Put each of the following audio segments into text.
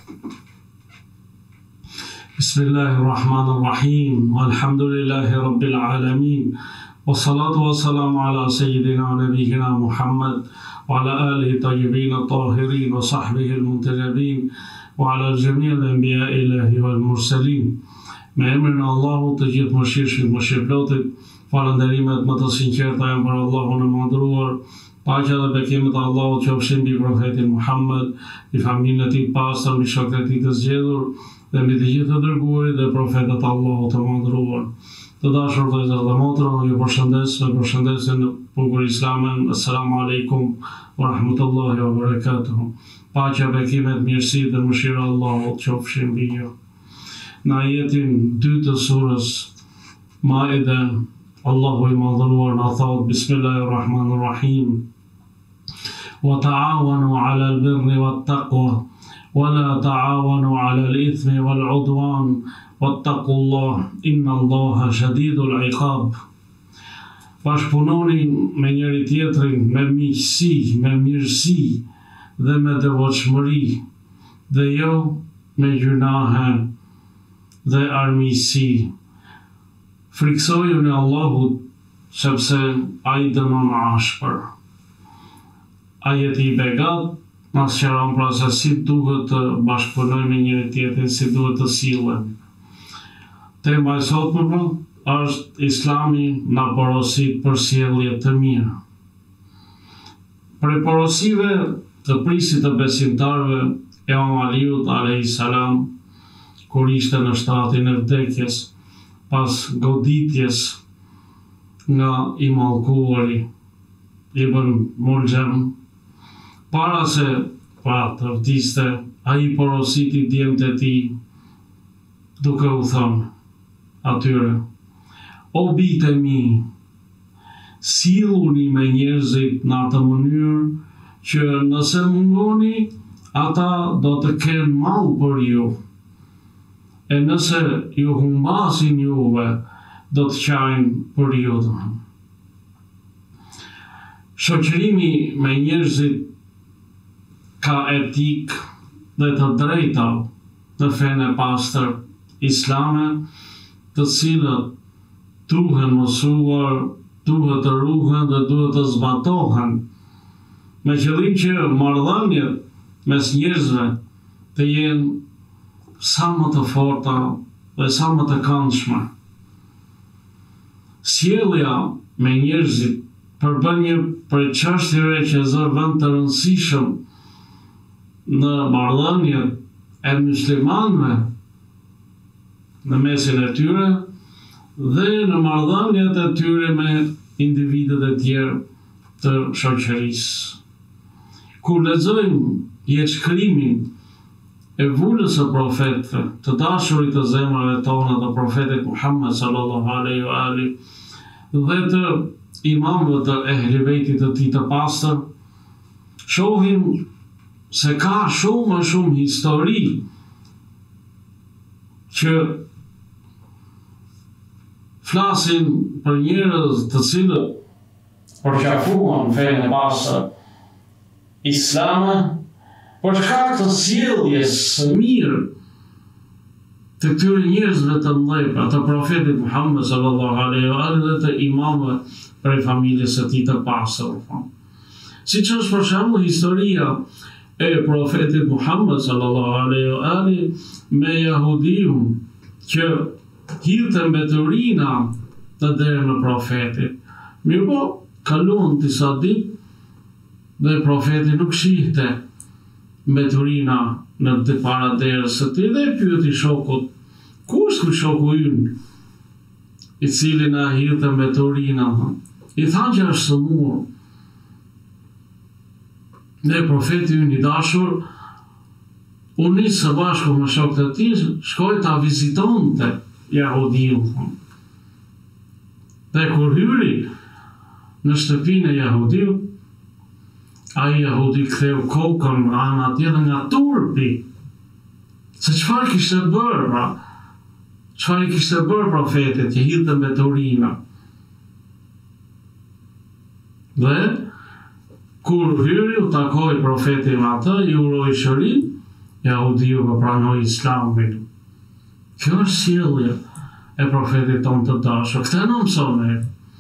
Bismillahirrahmanirrahim. Alhamdulillahi Rabbil Alamin. Wassalatu wassalamu ala Sayyidina wa Nabiyyina Muhammad wa ala alihi tayyibin tahirin wa sahbihi al-muntajabin wa ala al-jami' al-anbiya ilahi wal mursalin. Me emrin e Allahut të gjithë mëshirshëm, mëshirëplotit, falënderimet më të sinqerta janë për Allahun e madhëruar. Paqja dhe bekimet e Allahut qofshin mbi profetin Muhammad, mbi familjen e tij pastër, mbi shokët e tij të zgjedhur dhe mbi të gjithë të dërguarit dhe profetët e Allahut të madhëruar. Të dashur vëllezër dhe motra, ju përshëndes me përshëndetjen e bukur islame. Assalamu alaikum wa rahmatullahi wa barakatuh. Paqja, bekimet, mirësitë dhe mëshira e Allahut qofshin mbi ju. Në ajetin 2 të surës Maide, Allahu i madhëruar na thot: Bismillahirrahmanirrahim. Wa ta'awanu 'ala al-birri wat-taqwa wa la ta'awanu 'ala al-ithmi wal-'udwan wattaqullah innallaha shadidul 'iqab. Bashkëpunoni me njëri tjetrin me miqësi, me mirësi dhe me devotshmëri, dhe jo me gjunahe dhe armiqësi. Friksojuni Allahut, sepse ai dënon ashpër. Ajeti i begat na sqaron pra se si duhet të bashkëpunojmë me njëri tjetrin, si duhet të sillemi. Tema e sotme është Islami na porosit për sjellje të mirë. Për porosive të prisit të besimtarëve e Imam Aliut alayhis salam, kur ishte në shtatin e vdekjes, pas goditjes nga i mallkuari Ibn Muljam, para se të vdiste, ai porositi djemtë e tij duke u thënë atyre: o bijtë e mi, silluni me njerëzit në atë mënyrë që nëse mungoni, ata do të kenë mall për ju. E nëse ju humbasin juve, do të qajnë për ju. Shoqërimi me njerëzit ka etik dhe të drejta në fenë e pastër islame, të cilët duhet mësuar, duhet të ruhen dhe duhet të zbatohen, me qëllim që marrëdhëniet mes njerëzve të jenë sa më të forta dhe sa më të këndshme. Sjellja me njerëzit përbën një prej çështjeve që zë vend të rëndësishëm në marrëdhëniet e muslimanëve në mesin e tyre dhe në marrëdhëniet e tyre me individet e tjerë të shoqërisë. Kur lexojmë jetëshkrimin e vulës së profetëve, të dashurit të zemrave tona, të profetit Muhammad sallallahu alaihi wa ali, dhe të imamëve të ehli bejtit të tij të pastër, shohim se ka shumë histori që flasin për njerëz të cilët përqafuan fenë e pastër islame për shkak të sjelljes së mirë të këtyre njerëzve të mëdhenj, të profetit Muhammad sallallahu alaihi wa sallam dhe të imamëve prej familjes së tij të pastër. Siç është për shembull historia e profetit Muhammad sallallahu alaihi wa sallam me jahudiun që hidhte mbeturina të derën e profetit. Mirëpo, kaluan disa ditë dhe profeti nuk shihte mbeturina në të para derës së tij dhe pyeti shokut: ku është ky shoku ynë i cili na hidhte mbeturina? I thanë që është sëmurë. Dhe profeti ynë i dashur u nis së bashku me shokët e tij, shkoi ta vizitonte jahudiun. Dhe kur hyri në shtëpinë e jahudiut, ai jahudi ktheu kokën anë atje dhe nga turpi. Se çfarë kishte bërë, pra? Çfarë kishte bërë profetit që hidhte mbeturina? Dhe kur hyri u takoi profeti me atë, i uroi shërim Jahudiu për pranoj Islamin. Kjo është sjellja e profetit tonë të dashur. Këtë në mëson ne.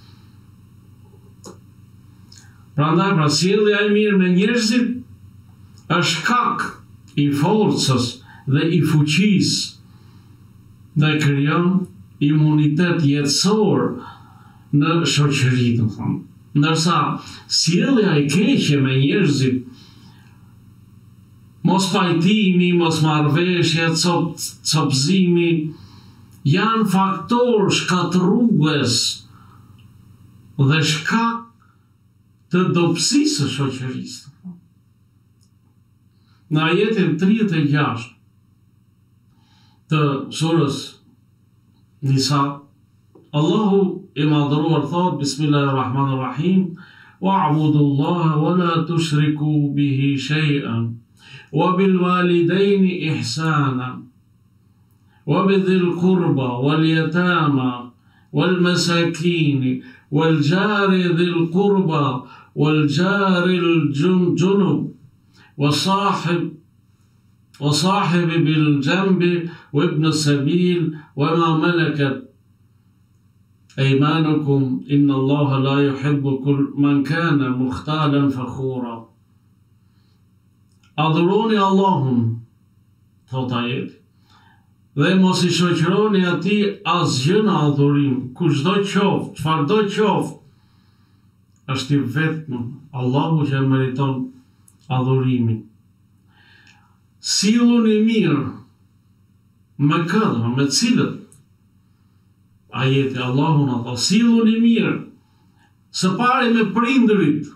Prandaj, sjellja e mirë me njerëzit është shkak i forcës dhe i fuqisë dhe krijon imunitet jetësor në shoqëri, do thonë. Ndërsa sjellja e keqe me njerëzit, mos pajtimi, mos marrëveshje, copëzimi, janë faktor shkatërrues dhe shkak të dobësisë së shoqërisë. Në ajetin 36 të surës Nisa, Allahu i madhëruar thot, Bismillahirrahmanirrahim, wa'budullaha wa la tushriku bihi shay'an, wa bil walidayni ihsana, wa bidhil qurba wal yatama wal masakini wal jari dhil qurba wal jari al junub وصاحب بالجنب وابن السبيل وما ملكت أيمانكم إن الله لا يحب كل من كان مختالا فخورا. Adhuroni Allahun, thot ajeti, dhe mos i shoqëroni atij asgjë në adhurim, kushdo qoftë, çfarëdo qoftë, është i vetëm Allahu që meriton adhurimin. Silluni mirë me këtë, me cilët ajeti Allahu na thot, silluni mirë së pari me prindërit,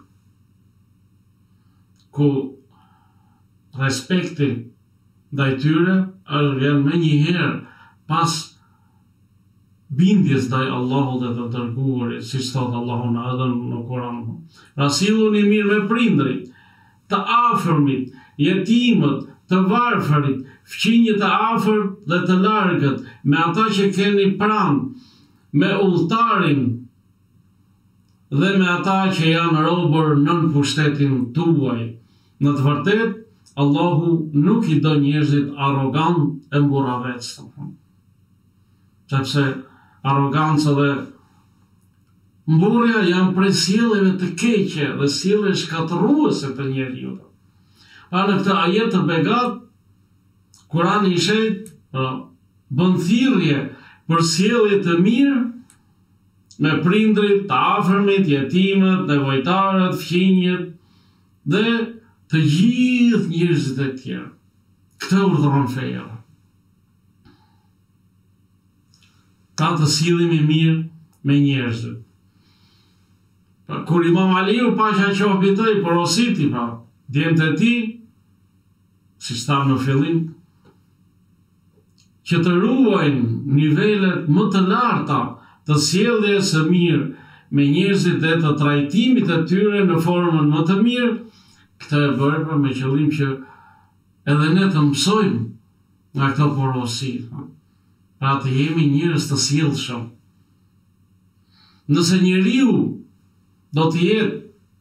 ku respekti ndaj tyre vjen më njëherë pas bindjes ndaj Allahut dhe të dërguarit, siç thot Allahu në Kur'an. Pra silluni mirë me prindërit, të afërmit, jetimët, të varfërit, fqinjët të afërt dhe të largët, me ata që keni pranë, me udhëtarin dhe me ata që janë robër nën pushtetin tuaj. Në të vërtetë, Allahu nuk i do njerëzit arrogant e mburravec, sepse arroganca dhe mburrja janë prej sjelljeve të keqe dhe sjellje shkatërruese të njeriu. Pa në këtë ajet të begat, Kurani i Shenjtë bën thirrje për sjellje të mirë me prindrit, të afërmit, jetimët, nevojtarët, fqinjët dhe të gjithë njerëzit e tjerë. Këtë urdhëron feja. Ta të sillemi mirë me njerëzit. Kur Imam Aliu Pasha qoftë porositi, djemtë e tij, si thamë në fillim, që të ruajnë nivelet më të larta të sjelljes së mirë me njerëzit dhe të trajtimit të tyre në formën më të mirë. Këtë e bërë me qëllim që edhe ne të mësojmë nga këto porosi, pra të jemi njerëz të sjellshëm. Nëse njeriu do të jetë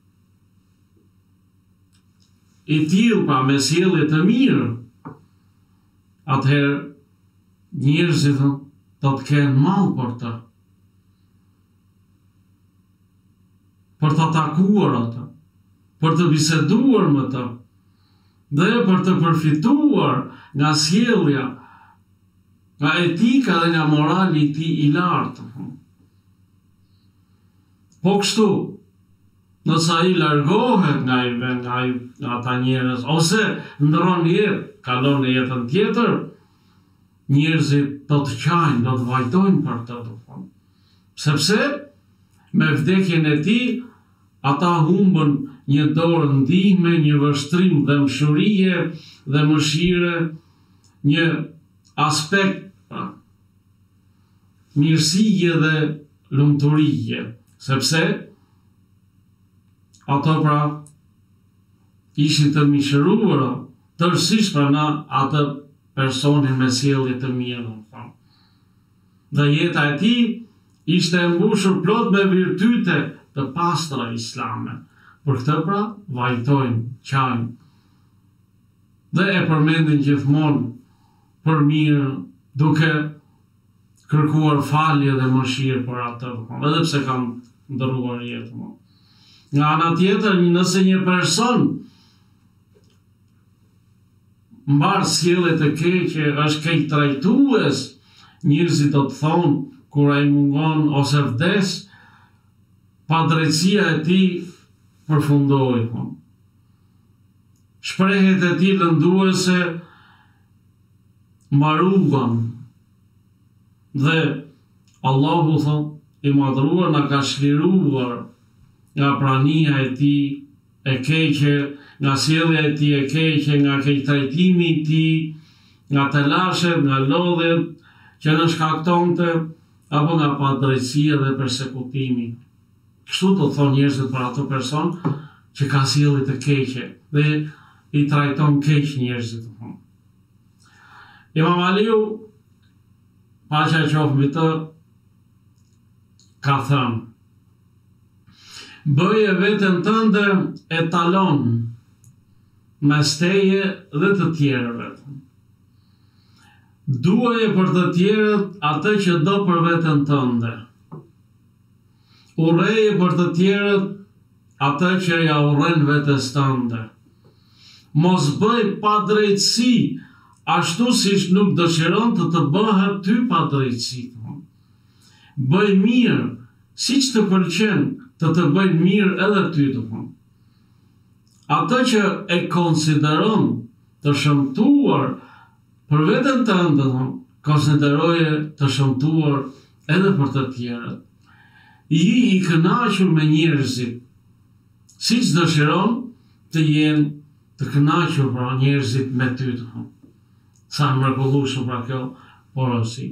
i tillë, pra me sjellje të mirë, atëherë njerëzit do të kenë mall për të takuar atë, për të biseduar me të, dhe për të përfituar nga sjellja, nga etika dhe nga morali i tij i lartë. Po kështu, nëse ai largohet nga ata njerëz, ose ndron jetë, kalon në jetën tjetër, njerëzit do të qajnë, do të vajtojnë për të. Sepse me vdekjen e tij, ata humbën një dorë ndihme, një vështrim dhe mëshurie dhe mëshire, një aspekt mirësie dhe lumturie, sepse ato pra ishin të mishëruara tërësisht në atë personin me sjellje të mirë. Dhe jeta e tij ishte e mbushur plot me virtyte të pastra islame. Për këtë pra vajtojnë, qajnë. dhe e përmendin gjithmonë për mirë, duke kërkuar falje dhe mëshirë për atë, edhe pse kanë ndërruar jetë. Nga ana tjetër, nëse një person mbar sjelljet e keqe, është keq trajtues, njerëzit do të thonë kur ai mungon ose vdes, padrejtësia e tij përfundoi. Shprehjet e tij lënduese mbaruan dhe Allahu thotë i madhruar na ka shliruar nga prania e tij e keqe, nga sjellja e tij e keqe, nga keqtrajtimi i tij, nga telashet, nga lodhjet që në shkaktonte, apo nga padrejtësia dhe persekutimi. Kështu do thonë njerëzit për ato person që ka sjellje të keqe dhe i trajton keq njerëzit. Imam Aliu, paqja qoftë mbi të, ka thënë: bëje veten tënde etalon mes teje dhe të tjerëve. Duaje për të tjerët atë që do për veten tënde. Urreje për të tjerët atë që ja urren vetes tënde. Mos bëj padrejtësi ashtu siç nuk dëshiron të bëhet ty padrejtësi. Bëj mirë siç të pëlqen të bëjnë mirë edhe ty. Atë që e konsideron të shëmtuar për veten tënde, konsideroje të shëmtuar edhe për të tjerët. I kënaqur me njerëzit, siç dëshiron të jenë të kënaqur pra njerëzit me ty. Sa mrekullueshme pra kjo porosi.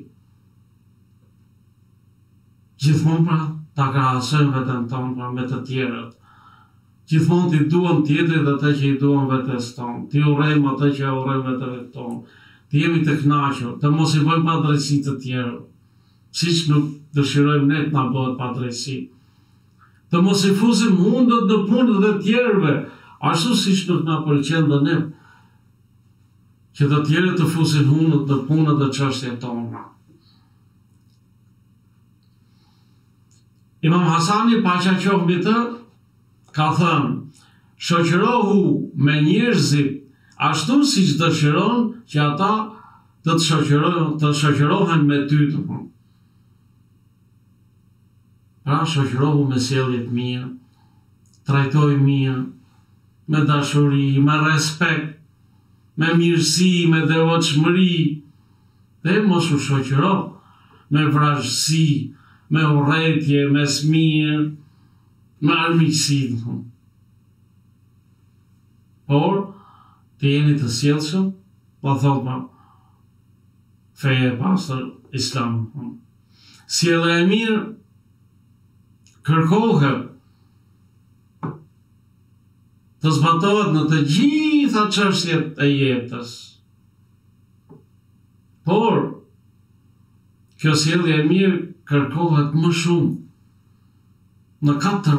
Gjithmonë pra ta krahasojmë veten tonë pra me të tjerët. Gjithmonë t'i duam tjetrit atë që i duam vetes tonë. T'i urrejmë atë që e urrejmë vetëve tonë. Të jemi të kënaqur, të mos i bëjmë padrejtësi të tjerë, siç nuk dëshirojmë ne të na bëhet padrejtësi. Të mos i fusim hundët në punët e tjerëve, ashtu siç nuk na pëlqen dhe ne që të tjerët të fusin hundët në punët e çështjet tona. Imam Hasani, paqja qoftë mbi të, ka thënë: shoqërohu me njerëzit ashtu siç dëshiron që ata të shoqërohen me ty. Pra shoqërohu me sjellje të mira, trajtoj mirë, me dashuri, me respekt, me mirësi, me devotshmëri, dhe mos u shoqëro me vrasësi, me urrëtie, me smir, me armiqësi. Por të jeni të sjellshëm, po thotë feja e pastër Islam. Sjellja e mirë kërkohet të zbatohet në të gjitha çështjet e jetës. Por kjo sjellje e mirë kërkohet më shumë në 4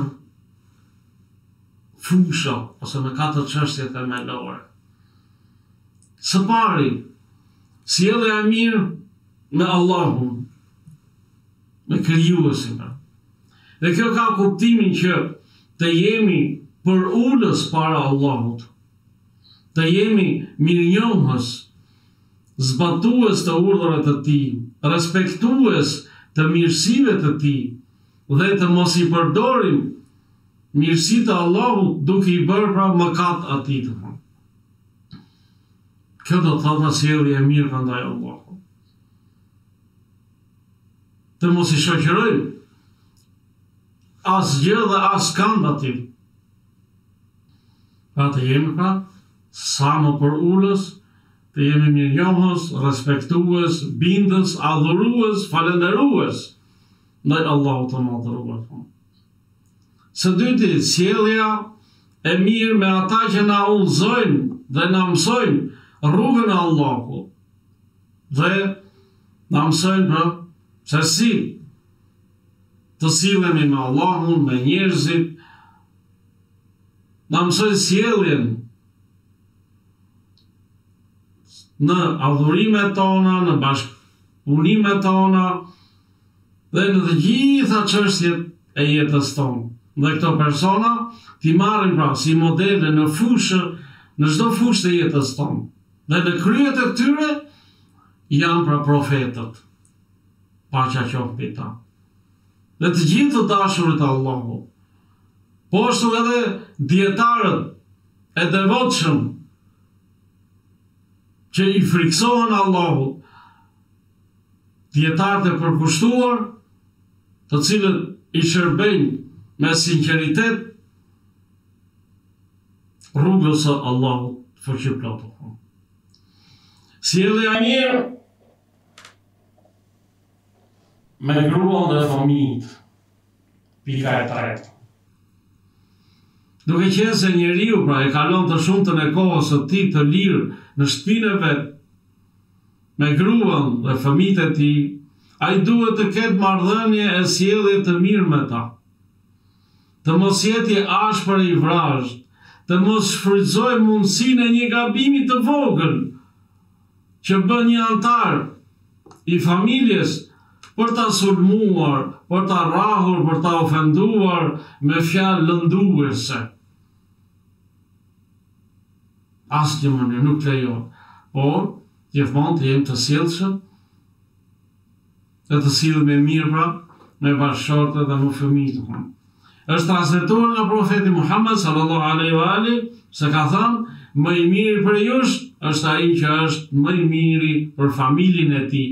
fusha ose në 4 çështje themelore. Së pari, sjellja e mirë me Allahun, me krijuesin. Dhe kjo ka kuptimin që të jemi për ulës para Allahut, të jemi mirënjohës, zbatues të urdhërave të tij, respektues të mirësive të tij, dhe të mos i përdorim mirësitë e Allahut duke i bërë pra mëkat atij. Kjo do të thotë sjellje e mirë ndaj Allahut. Të mos i shoqërojmë asgjë dhe askënd atij. Pra të jemi pra sa më për ulës, të jemi mirënjohës, respektues, bindës, adhurues, falenderues ndaj Allahut të madhëruar. Së dyti, sjellja e mirë me ata që na udhëzojnë dhe na mësojnë rrugën e Allahut. Dhe na mësojnë pra se si të sillemi me Allahun, me njerëzit, na mësojnë sjelljen në adhurimet tona, në bashkëpunimet tona dhe në të gjitha çështjet e jetës tonë. Dhe këto persona t'i marrin pra si modele në fushë, në çdo fushë të jetës tonë. Dhe në kryet e tyre janë pra profetët, paqja qoftë mbi ta. Dhe të gjithë të dashurit e Allahut, po ashtu edhe dietarët e devotshëm që i friksohen Allahut, dietarët e përkushtuar, të cilët i shërbejnë me sinqeritet rrugës së Allahut fuqiplot. Sjellja e mirë me gruan dhe fëmijët. Pika e tretë. Duke qenë se njeriu pra e kalon të shumtën e kohës së tij të lirë në shtëpinë e vet me gruan dhe fëmijët e tij, ai duhet të ketë marrëdhënie e sjellje të mirë me ta. Të mos jetë i ashpër i vrazhd, të mos shfrytëzojë mundësinë e një gabimi të vogël që bën një antar i familjes për ta sulmuar, për ta rrahur, për ta ofenduar me fjalë lënduese. Asnjë mënyrë nuk lejohet, por gjithmonë të jemi të sjellshëm dhe të sillemi mirë pra me bashkëshortët dhe me fëmijët. Është transmetuar nga profeti Muhammed sallallahu alaihi wa alihi se ka thënë, më i miri për jush është ai që është më i miri për familjen e tij.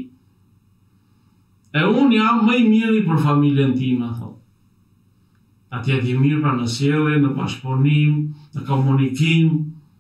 E unë jam më i miri për familjen time, thotë. Atje ti mirë pra në sjellje, në bashkëpunim, në komunikim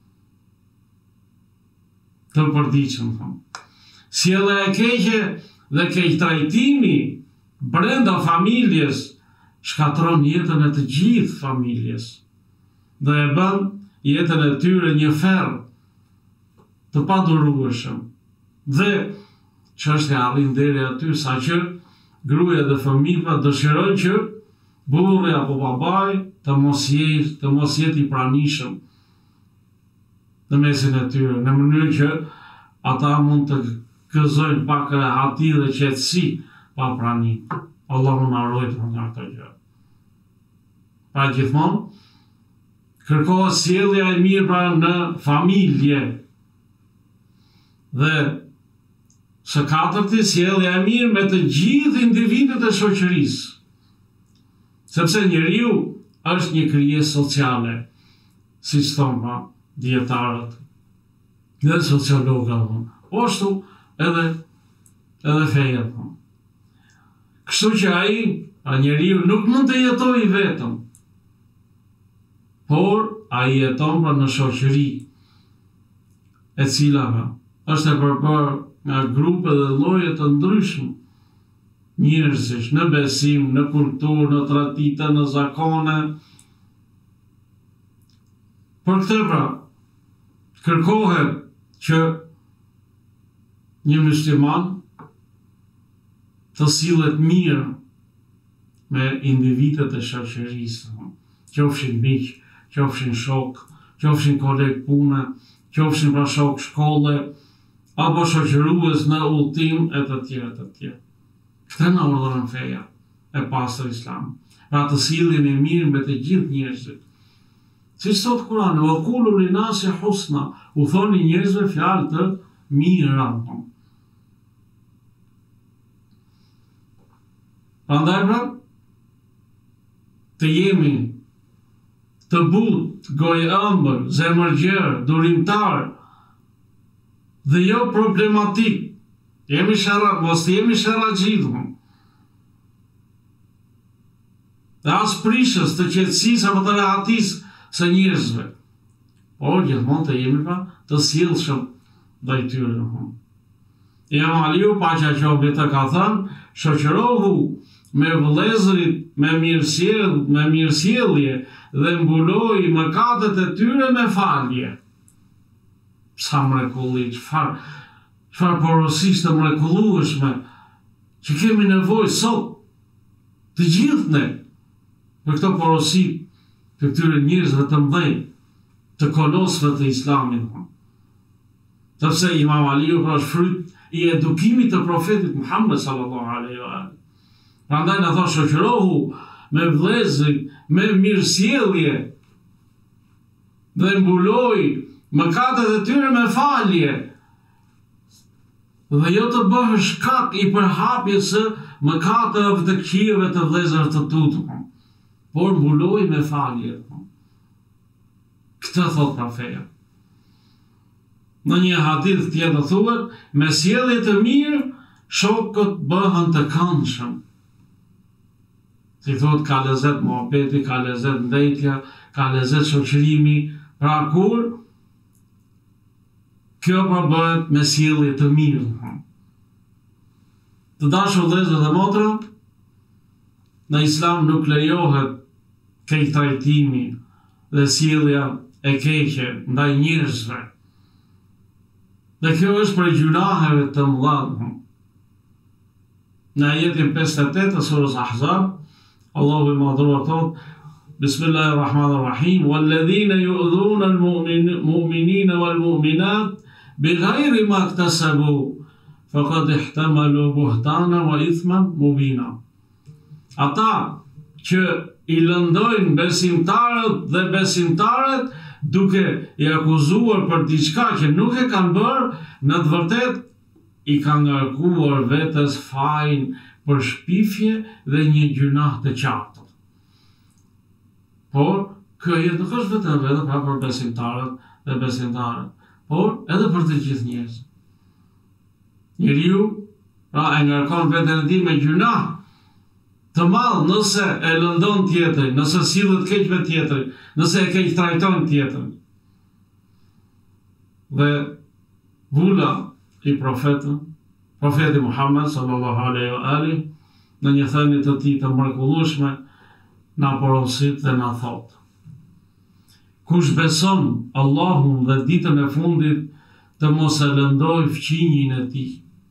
të përditshëm, thonë. Sjellja e keqe dhe keqtrajtimi brenda familjes shkatron jetën e të gjithë familjes dhe e bën jetën e tyre një ferr të padurueshëm. Dhe çështja arrin deri aty sa që gruaja dhe fëmijët dëshirojnë që burri apo babai të mos jetë i pranishëm në mesin e tyre, në mënyrë që ata mund të gëzojnë pak rehati dhe qetësi pa prani. Allahu na ruaj nga këtë gjë. Pra gjithmonë kërkohet sjellja e mirë pra në familje. Dhe së katërti, sjellja e mirë me të gjithë individët e shoqërisë. Sepse njeriu është një krijesë sociale, siç thonë dietarët dhe sociologët. Po ashtu edhe feja. Kështu që njeriu nuk mund të jetojë vetëm, por ai jeton pra në shoqëri, e cila është e përbërë nga grupe dhe lloje të ndryshme njerëzish, në besim, në kulturë, në traditë, në zakone. Për këtë pra, kërkohet që një musliman të sillet mirë me individët e shoqërisë, qofshin miq, qofshin shok, qofshin koleg pune, qofshin pra shok shkolle, apo shoqërues në udhtim e të tjerë. Këtë na urdhëron feja e pastër Islam. Pra të silleni mirë me të gjithë njerëzit. Siç thot Kurani, "Wa qulu linasi husna", u thoni njerëzve fjalë të mira. Prandaj pra, të jemi të butë, gojë ëmbël, zemër gjerë, durimtar dhe jo problematik. Mos të jemi sharraxhit. Dhe as prishës të qetësisë apo të rehatisë së njerëzve. Por gjithmonë të jemi pra të sjellshëm ndaj tyre. Imam Aliu, paqja qoftë mbi të, ka thënë, shoqërohu me vëllezërit me mirësjellje dhe mbuloj mëkatet e tyre me falje. Sa mrekulli, çfarë porosisë të mrekullueshme që kemi nevojë sot të gjithë ne për këto porosi të këtyre njerëzve të mëdhenj, të kolosëve të Islamit. Sepse Imam Aliu është fryt i edukimit të profetit Muhammed sallallahu alaihi wa sallam. Prandaj na thosh shoqërohu me vëllezër, me mirësjellje dhe mbuloj mëkatet e tyre me falje. Dhe jo të bëhesh shkak i përhapjes së mëkateve të këqijeve të vëllezërve të tu, por mbuloj me falje. Këtë thot profeti. Në një hadith tjetër thuhet, me sjellje të mirë shokët bëhen të këndshëm. Si thot, ka lezet muhabeti, ka lezet ndëjtja, ka lezet shoqërimi, pra kur kjo pra bëhet me sjellje të mirë. Të dashur vëllezër dhe motra, në Islam nuk lejohet keq trajtimi dhe sjellja e keqe ndaj njerëzve. Dhe kjo është për gjunaheve të mëdha. Në ajetin 58 të surës Ahzab, Allahu i Madhruar thot: Bismillahirrahmanirrahim, "Walladhina yu'dhuna al-mu'minina wal-mu'minat bighayri ma iktasabu, faqad ihtamalu buhtana wa ithman mubina." Ata që i lëndojnë besimtarët dhe besimtarët duke i akuzuar për diçka që nuk e kanë bërë, në të vërtet i kanë ngarkuar vetes fajin për shpifje dhe një gjunah të qartë. Por kjo jetë nuk është vetëm pra për besimtarët dhe besimtarët, por edhe për të gjithë njerëzit. Njeriu pra e ngarkon veten e tij me gjunah të madh nëse e lëndon tjetrin, nëse sillet keq me tjetrin, nëse e keq trajton tjetrin. Dhe vula i profeti Muhammed sallallahu alaihi wa alihi, në një thënie të tij të mrekullueshme, na porosit dhe na thot: kush beson Allahun dhe ditën e fundit, të mos e lëndoj fqinjin e tij.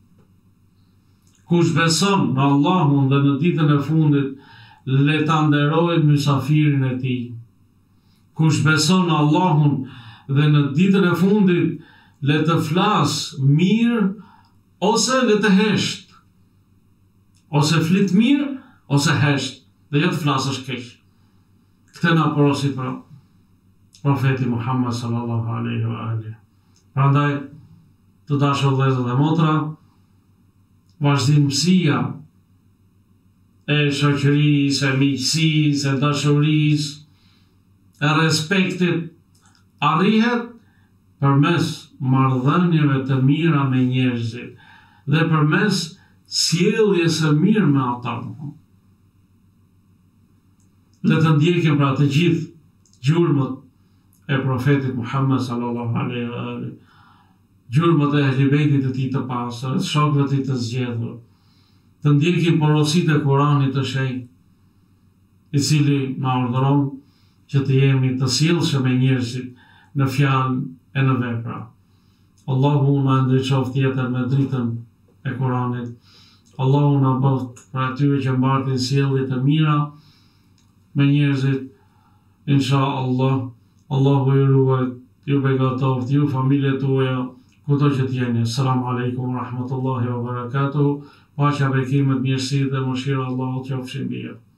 Kush beson në Allahun dhe në ditën e fundit, le ta nderoj mysafirin e tij. Kush beson në Allahun dhe në ditën e fundit, le të flas mirë ose le të hesht. Ose flit mirë ose hesht, dhe jo të flasësh keq. Këtë na porosit pra profeti Muhammed sallallahu alaihi wa alihi. Prandaj, të dashur vëllezër dhe motra, vazhdimësia e shoqërisë, e miqësisë, e dashurisë, e respektit arrihet përmes marrëdhënieve të mira me njerëzit dhe përmes sjelljes së mirë me ata. Le të ndjekim pra të gjithë gjurmët e profetit Muhammed sallallahu alaihi wa alihi, gjurmët e ehlibejtit të tij të pastër, shokëve të tij të zgjedhur. Të ndjekim porositë e Kuranit të shenjtë, i cili na urdhëron që të jemi të sjellshëm me njerëzit në fjalë e në vepra. Allahu na ndriçoft jetën me dritën e Kuranit. Allahu na bëft për atyre që mbartin sjellje të mira me njerëzit. Inshallah, Allahu ju ruaj, ju begatoft, ju familjet tuaja, kudo që t'jeni. Assalamu alaikum wa rahmatullahi wa barakatuhu. Paqja, bekimet, mirësi dhe mëshira Allahut qofshin mbi ju.